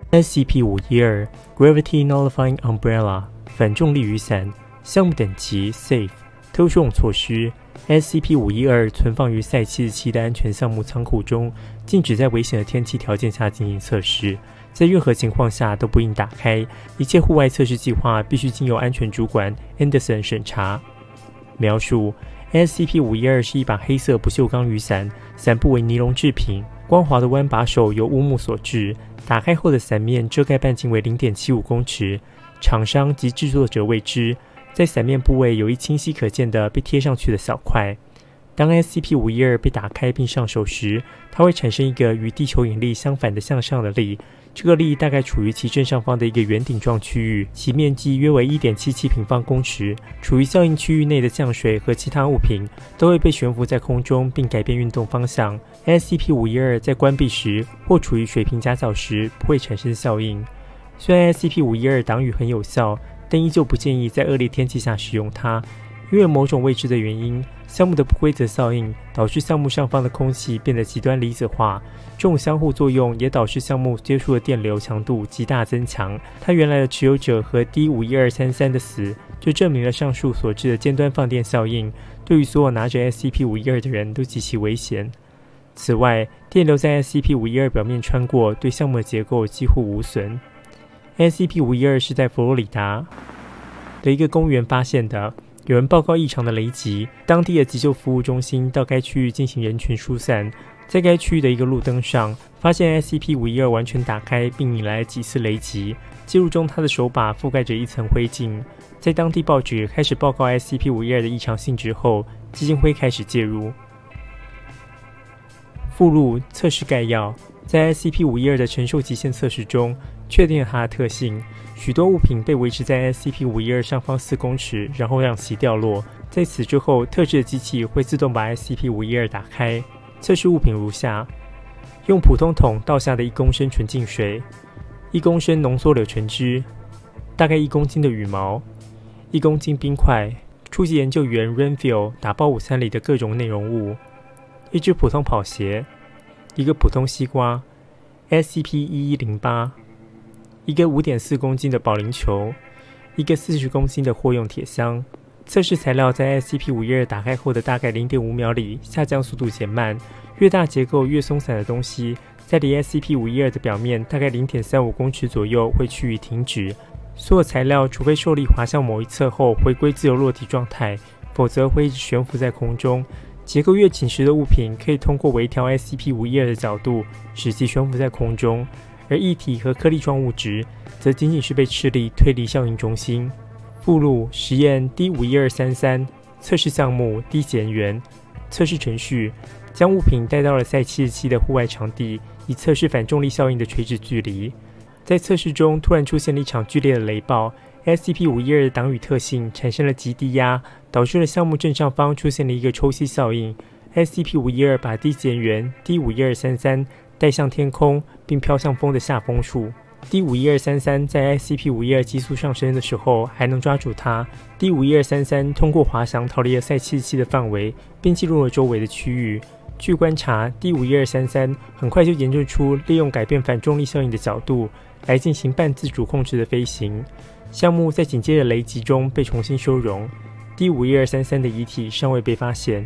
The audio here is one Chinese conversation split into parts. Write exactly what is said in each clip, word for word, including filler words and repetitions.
S C P 五一二 Gravity Nullifying Umbrella 反重力雨伞项目等级 Safe 特殊用措施 S C P 五一二 存放于赛七十七的安全项目仓库中，禁止在危险的天气条件下进行测试，在任何情况下都不应打开，一切户外测试计划必须经由安全主管 Anderson 审查。描述 S C P 五一二 是一把黑色不锈钢雨伞，伞部为尼龙制品，光滑的弯把手由乌木所制，打开后的伞面遮盖半径为 零点七五公尺，厂商及制作者未知。在伞面部位有一清晰可见的被贴上去的小块。当 S C P 五一二 被打开并上手时，它会产生一个与地球引力相反的向上的力，这个力大概处于其正上方的一个圆顶状区域，其面积约为 一点七七平方公尺。处于效应区域内的降水和其他物品都会被悬浮在空中并改变运动方向。S C P 五一二 在关闭时或处于水平夹角时不会产生效应。虽然 S C P 五一二 挡雨很有效，但依旧不建议在恶劣天气下使用它，因为某种未知的原因，项目的不规则效应导致项目上方的空气变得极端离子化，这种相互作用也导致项目接触的电流强度极大增强。它原来的持有者和 D 五一二三三 的死，就证明了上述所致的尖端放电效应对于所有拿着 S C P 五一二 的人都极其危险。此外，电流在 S C P 五一二 表面穿过，对项目的结构几乎无损。S C P 五一二 是在佛罗里达的一个公园发现的，有人报告异常的雷击，当地的急救服务中心到该区域进行人群疏散。在该区域的一个路灯上，发现 S C P 五一二 完全打开并引来了几次雷击，记录中它的手把覆盖着一层灰烬。在当地报纸开始报告 S C P 五一二 的异常性质后，基金会开始介入。附录测试概要，在 S C P 五一二 的承受极限测试中，确定了它的特性。许多物品被维持在 S C P 五一二 上方四公尺，然后让其掉落。在此之后，特制的机器会自动把 S C P 五一二 打开。测试物品如下：用普通桶倒下的一公升纯净水，一公升浓缩柳橙汁，大概一公斤的羽毛，一公斤冰块，初级研究员 Renfield 打包午餐里的各种内容物，一只普通跑鞋，一个普通西瓜 S C P 一一零八，一个 五点四公斤的保龄球，一个四十公斤的货用铁箱。测试材料在 S C P 五一二 打开后的大概 零点五秒里下降速度减慢，越大结构越松散的东西，在离 S C P 五一二 的表面大概 零点三五公尺左右会趋于停止。所有材料除非受力滑向某一侧后回归自由落体状态，否则会一直悬浮在空中。结构越紧实的物品可以通过微调 S C P 五一二 的角度使其悬浮在空中，而液体和颗粒状物质则仅仅是被斥力推离效应中心。附录实验 D 五一二三三 测试项目 D 减员测试程序，将物品带到了赛七十七的户外场地，以测试反重力效应的垂直距离。在测试中突然出现了一场剧烈的雷暴， S C P 五一二 的挡雨特性产生了极低压，导致了项目正上方出现了一个抽吸效应。 S C P 五一二 把 D 减员 D 五一二三三 带向天空并飘向风的下风处。D 五一二三三 在 S C P 五一二 急速上升的时候还能抓住它。D 五一二三三 通过滑翔逃离了赛七十七的范围，并进入了周围的区域。据观察 ，D 五一二三三 很快就研究出利用改变反重力效应的角度来进行半自主控制的飞行。项目在紧接着雷击中被重新收容。D 五一二三三 的遗体尚未被发现。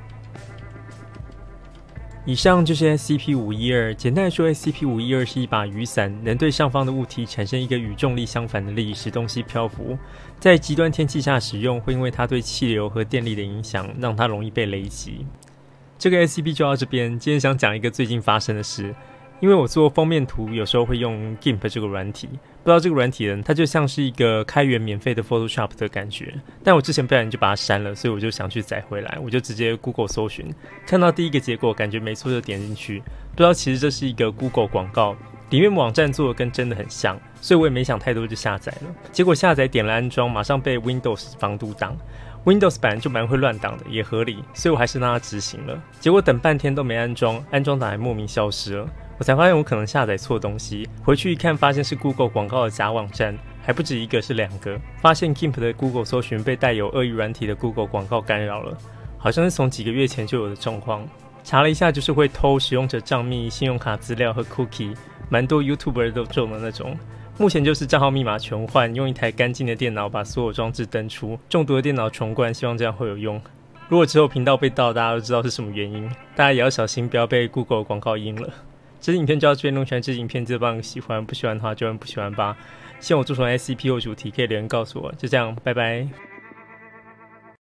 以上就是 S C P 五一二。简单来说 ，S C P 五一二 是一把雨伞，能对上方的物体产生一个与重力相反的力，使东西漂浮。在极端天气下使用，会因为它对气流和电力的影响，让它容易被雷击。这个 S C P 就到这边。今天想讲一个最近发生的事。因为我做封面图有时候会用 G I M P 这个软体，不知道这个软体呢，它就像是一个开源免费的 Photoshop 的感觉，但我之前不小心就把它删了，所以我就想去载回来，我就直接 Google 搜寻，看到第一个结果感觉没错就点进去，不知道其实这是一个 Google 广告，里面网站做的跟真的很像，所以我也没想太多就下载了。结果下载点了安装，马上被 Windows 防毒挡。Windows 本来就蛮会乱挡的，也合理，所以我还是让它执行了。结果等半天都没安装，安装档还莫名消失了。我才发现我可能下载错东西，回去一看发现是 Google 广告的假网站，还不止一个，是两个。发现 G I M P 的 Google 搜寻被带有恶意软体的 Google 广告干扰了，好像是从几个月前就有的状况。查了一下，就是会偷使用者账密、信用卡资料和 cookie， 蛮多 YouTuber 都中的那种。目前就是账号密码全换，用一台干净的电脑把所有装置登出，中毒的电脑重灌，希望这样会有用。如果之后频道被盗，大家都知道是什么原因，大家也要小心，不要被 Google 广告阴了。这支影片就到这边，如果喜欢这支影片，记得帮个喜欢，不喜欢的话就按不喜欢吧。希望我做成 S C P 或主题可以留言告诉我。就这样，拜拜。